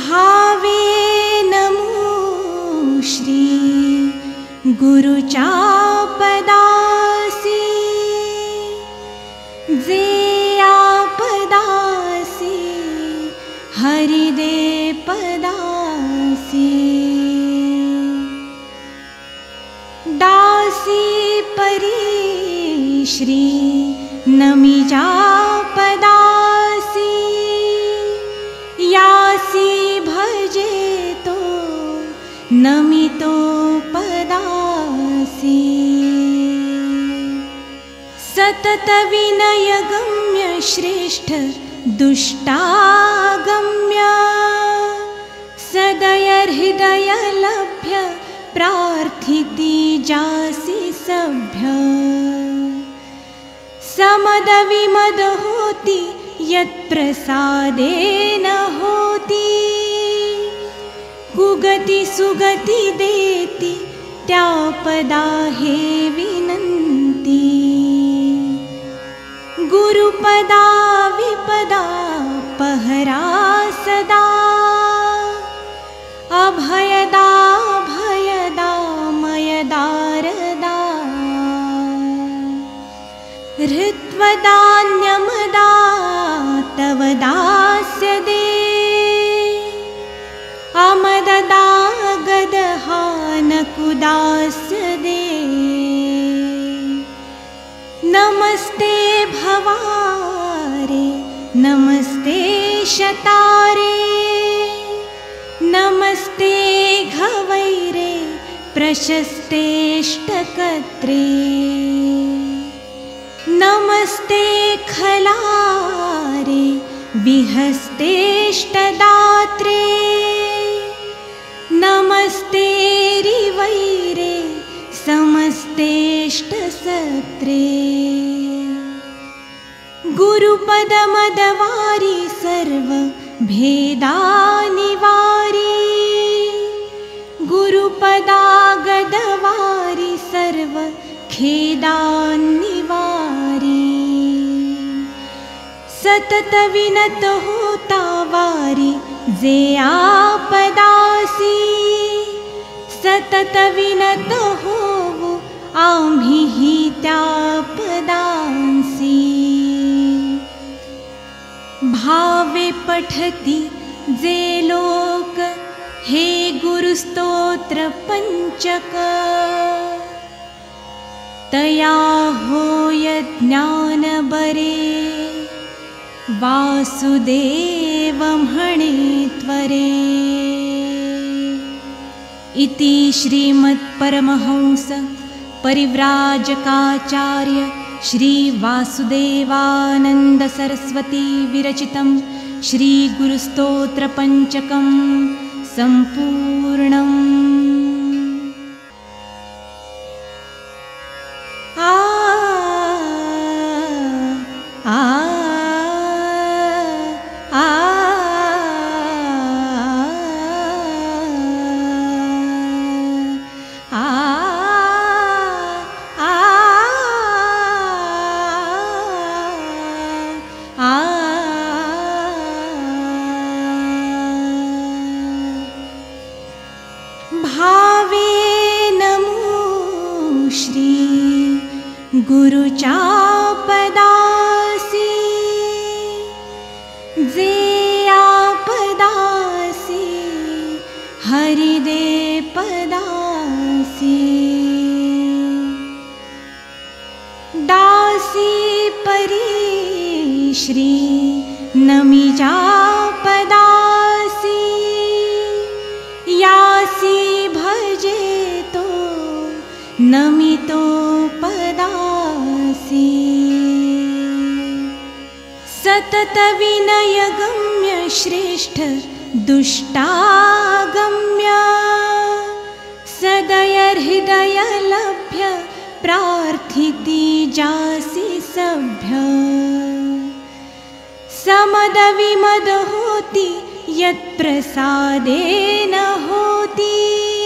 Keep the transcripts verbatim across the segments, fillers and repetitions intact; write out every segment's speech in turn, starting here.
भावे नमो श्री गुरुचा पदासी जे आपदासी हरिदे पदासी दासी परी श्री नमिजा पदासी यासी भजे तो नमितो पदासी सतत विनय गम्य श्रेष्ठ दुष्टागम्य सदय हृदय लभ्य प्रार्थिति जासि सभ्य समद विमद होति यत्प्रसादेन होति कुगति सुगति देति त्यापदा हे विनन्ति गुरुपदा विपदा पहरा सदा अभयदा भयदा मयदारदा हृत्वदान्यमदा तव दास्य दे अमददा गदहा न कुदास्य दे नमस्ते भवारे नमस्ते शतारे नमस्ते घवैरे प्रशस्तेष्टकत्रे नमस्ते खलारे विहस्तेष्टदात्रे नमस्ते रिवैरे समस्तेष्टसत्रे गुरुपदमदवारि सर्व भेदानिवारी गुरुपदागदवारि सर्व खेदानिवारी सतत विनत होता वारी जे आपदासी सतत विनत होवो आम्ही त्यापदांसी भावे पठति जे लोक हे गुरुस्तोत्र पंचक तया होय ज्ञान बरे वासुदेव म्हणे त्वरे इति श्रीमत्परमहंस परिव्राजकाचार्य श्री वासुदेवानंद सरस्वती विरचितं श्री गुरुस्तोत्र पंचकं संपूर्णम्। आ आ आ भावे नमो श्री गुरुचा पदासी जे आपदासी हरिदे पदासी दासी परी श्री नमिजा पदासी यासी भजे तो नमितो पदासी सतत विनय गम्य श्रेष्ठ दुष्टागम्य सदय हृदय लभ्य प्रार्थिति जासि सभ्य समद विमद होति यत्प्रसादेन होति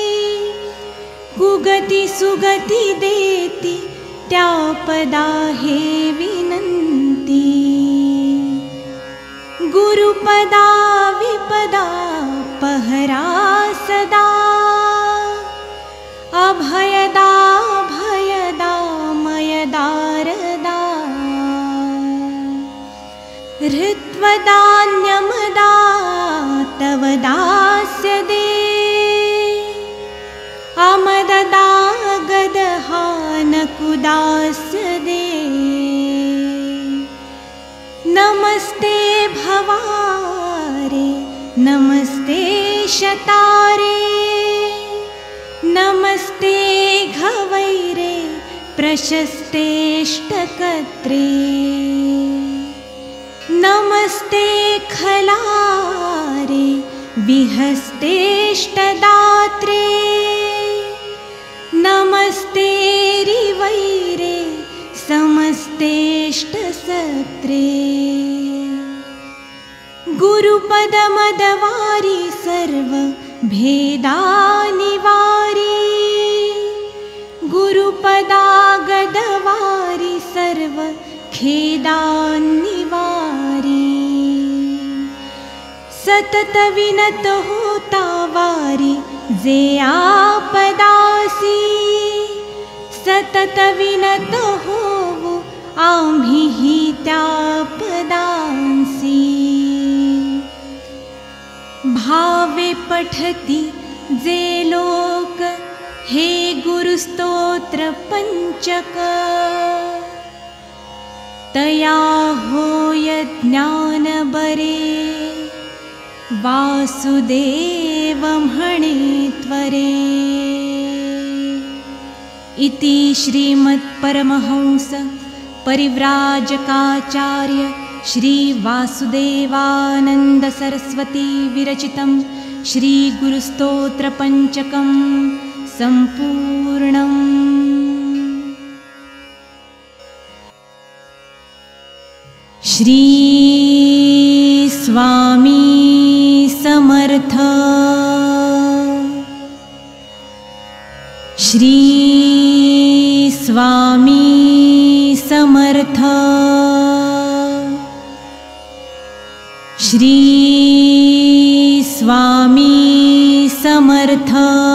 कुगति सुगति देति त्यापदा हे विनन्ति गुरुपदा विपदा पहरा सदा अभयदा भयदा मयदारदा हृत्वदान्यमदा तव दास्य दे अमददा गदहानकुदास्य दे नमस्ते भवारे नमस्ते शतारे नमस्ते घवैरे प्रशस्तेष्टकत्रे नमस्ते खलारे विहस्तेष्टदात्रे नमस्ते रिवैरे समस्तेष्टसत्रे गुरुपदमदवारि सर्व भेदानिवारी गुरुपदागदवारि सर्व खेदान्निवारी सतत विनत होता वारी जे आपदासी सतत विनत होवो आम्ही त्यापदांसी भावे पठती जे लोक हे गुरुस्तोत्र पंचक तया होय ज्ञान बरे वासुदेव म्हणे त्वरे इति श्रीमत्परमहंस परिव्राजकाचार्य श्री वासुदेवानंद सरस्वती विरचितं श्री गुरुस्तोत्र पंचकं संपूर्णम्। श्री स्वामी समर्थ श्री स्वामी समर्थ श्री स्वामी समर्थ।